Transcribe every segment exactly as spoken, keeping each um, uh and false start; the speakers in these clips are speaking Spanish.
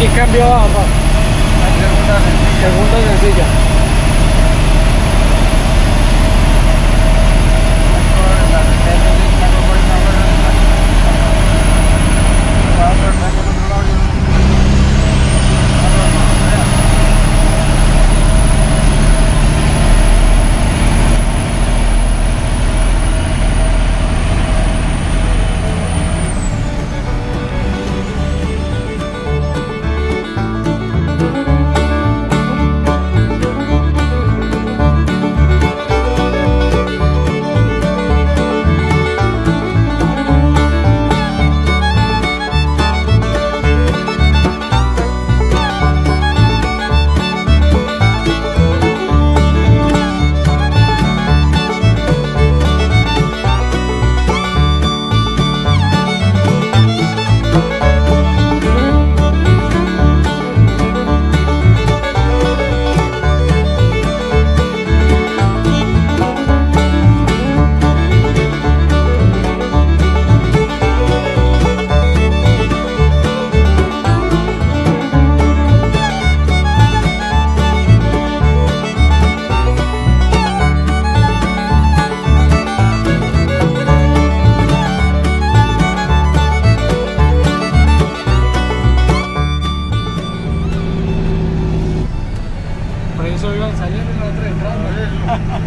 aquí cambio abajo. Segunda sencilla. Segunda sencilla. Por eso iban saliendo y nosotros entrando.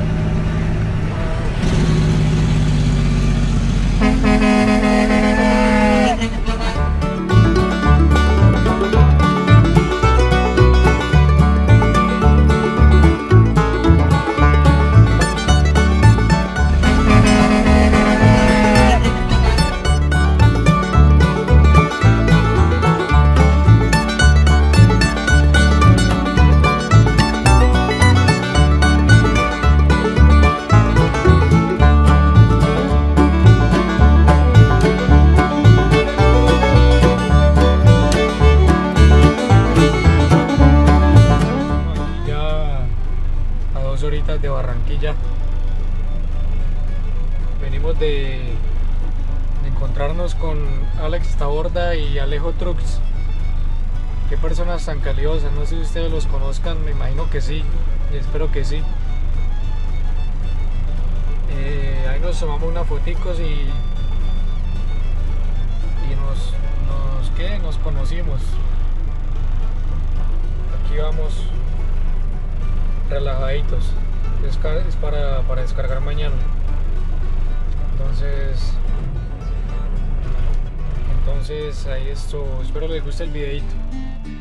Horitas de Barranquilla. Venimos de, de encontrarnos con Alex Taborda y Alejo Trucks. Qué personas tan calidosas, no sé si ustedes los conozcan, me imagino que sí, y espero que sí. Eh, ahí nos tomamos unas foticos y, y nos, nos, ¿qué? nos conocimos. Aquí vamos relajaditos, es, es para, para descargar mañana. Entonces entonces ahí esto, espero les guste el videito.